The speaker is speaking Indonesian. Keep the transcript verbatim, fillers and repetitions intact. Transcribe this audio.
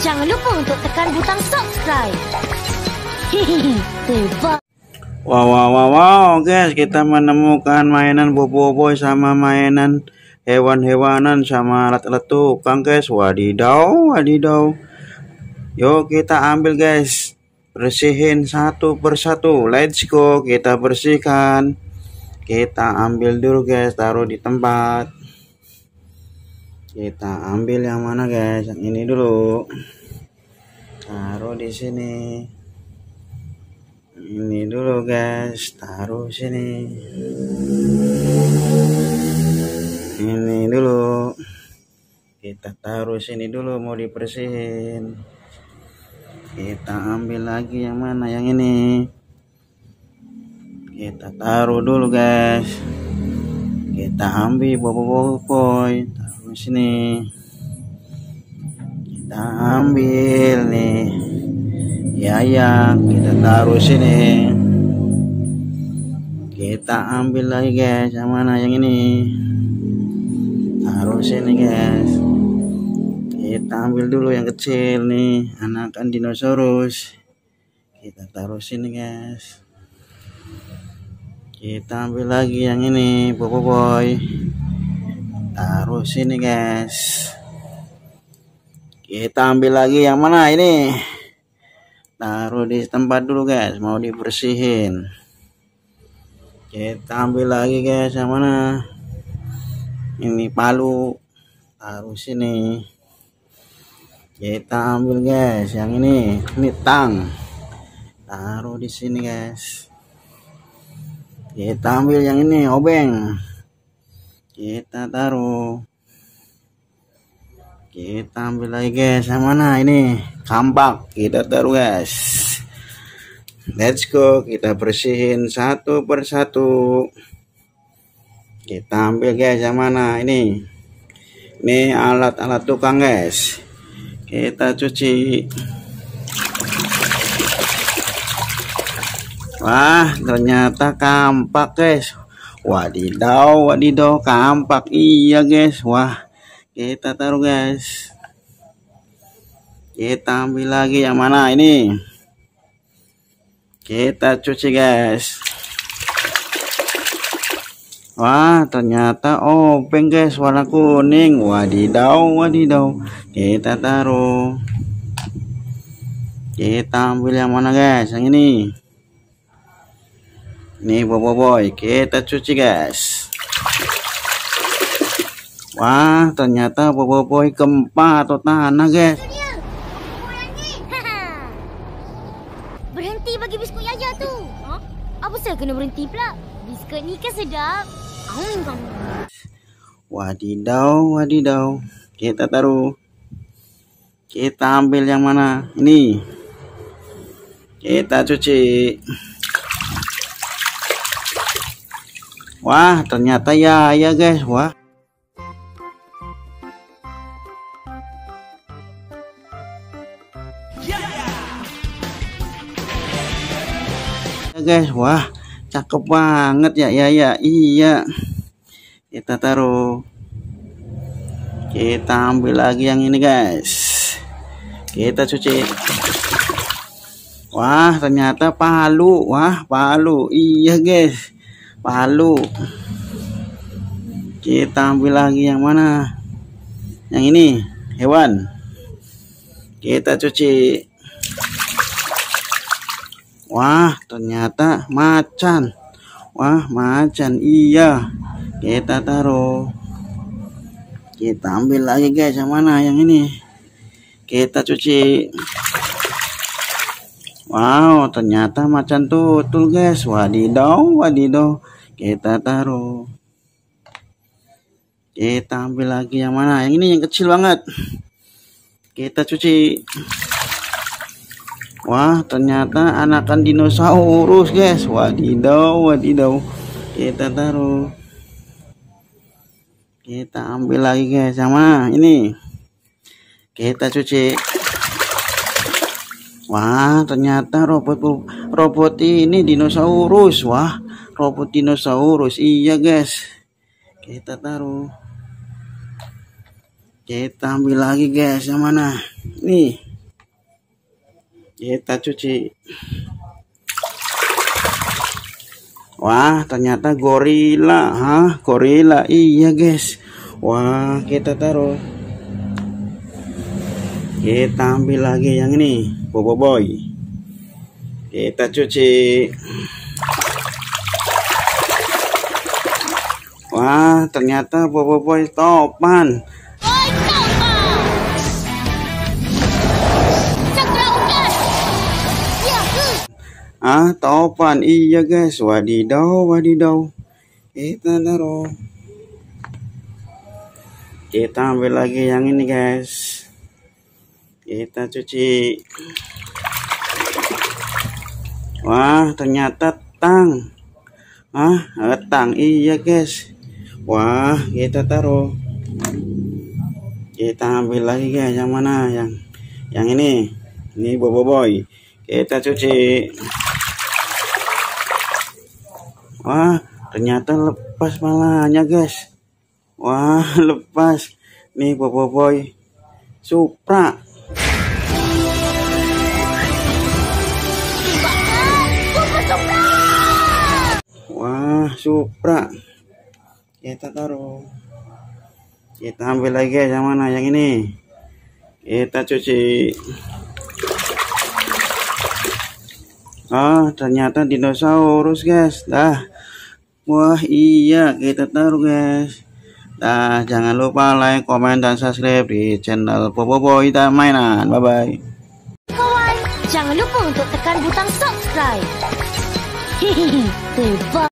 Jangan lupa untuk tekan butang subscribe. Hehehe, tebak. Wow, wow, wow, wow, guys, kita menemukan mainan bobo-boy sama mainan hewan-hewanan sama alat-alat tukang, guys. Wadidaw, wadidaw. Yuk kita ambil, guys. Bersihin satu persatu. Let's go, kita bersihkan. Kita ambil dulu, guys, taruh di tempat. Kita ambil yang mana, guys? Yang ini dulu. Taruh di sini. Ini dulu, guys, taruh sini. Ini dulu. Kita taruh sini dulu, mau dibersihin. Kita ambil lagi yang mana? Yang ini. Kita taruh dulu, guys. Kita ambil bobo-boy, taruh sini. Kita ambil nih. Ya, ya, kita taruh sini. Kita ambil lagi, guys. Yang mana? Yang ini. Taruh sini, guys. Kita ambil dulu yang kecil nih, anakan dinosaurus. Kita taruh sini, guys. Kita ambil lagi yang ini, bobo-boy. Taruh sini, guys. Kita ambil lagi yang mana ini? Taruh di tempat dulu, guys, mau dibersihin. Kita ambil lagi, guys, yang mana? Ini palu, taruh sini. Kita ambil, guys, yang ini, ini tang, taruh di sini, guys. Kita ambil yang ini, obeng. Kita taruh. Kita ambil lagi, guys, yang mana ini? Kampak, kita taruh, guys. Let's go, kita bersihin satu persatu. Kita ambil, guys, yang mana ini? Ini alat-alat tukang, guys. Kita cuci. Wah, ternyata kampak, guys. Wadidaw, wadidaw, kampak. Iya, guys. Wah, kita taruh, guys. Kita ambil lagi yang mana ini? Kita cuci, guys. Wah, ternyata obeng, guys, warna kuning. Wadidaw, wadidaw. Kita taruh. Kita ambil yang mana, guys? Yang ini. Ini bobo-boy. Kita cuci, guys. Wah, ternyata bobo-boy gempa atau tanah, guys. Berhenti bagi biskut Yaya tu. Huh? Apa saya kena berhenti pula? Biskut ni kan sedap. Aum kamu. Wadidaw, wadidaw. Kita taruh. Kita ambil yang mana? Ini. Kita cuci. Wah, ternyata ya, ya, guys. Wah. Guys, wah, cakep banget ya, ya, ya, iya. Kita taruh. Kita ambil lagi yang ini, guys. Kita cuci. Wah, ternyata palu. Wah, palu. Iya, guys, palu. Kita ambil lagi yang mana? Yang ini, hewan. Kita cuci. Wah, ternyata macan. Wah, macan. Iya. Kita taruh. Kita ambil lagi, guys, yang mana? Yang ini. Kita cuci. Wow, ternyata macan tutul, guys. Wadidaw, wadidaw. Kita taruh. Kita ambil lagi yang mana? Yang ini, yang kecil banget. Kita cuci. Wah, ternyata anakan dinosaurus, guys. Wadidaw, wadidaw. Kita taruh. Kita ambil lagi, guys, sama ini. Kita cuci. Wah, ternyata robot robot ini dinosaurus. Wah, robot dinosaurus. Iya, guys. Kita taruh. Kita ambil lagi, guys, yang mana? Nih. Kita cuci. Wah, ternyata gorila. Hah, gorila. Iya, guys. Wah, kita taruh. Kita ambil lagi yang ini, Bobo Boy. Kita cuci. Wah, ternyata Bobo Boy topan. Ah, topan. Iya, guys. Wadidaw, wadidaw. Kita taruh. Kita ambil lagi yang ini, guys. Kita cuci. Wah, ternyata tang. Ah, tang. Iya, guys. Wah, kita taruh. Kita ambil lagi, guys. Yang mana? Yang yang ini. Ini Bobo Boy. Kita cuci. Wah, ternyata lepas malahnya, guys. Wah, lepas. Nih Bobo Boy Supra. Wah, Supra. Kita taruh. Kita ambil lagi yang mana? Yang ini. Kita cuci. Oh, ternyata dinosaurus, guys. Dah. Wah, iya, kita taruh, guys. Dah, jangan lupa like, komen, dan subscribe di channel Bobo Boy dan Mainan. Bye bye. Kawan, jangan lupa untuk tekan butang subscribe. Hehehe,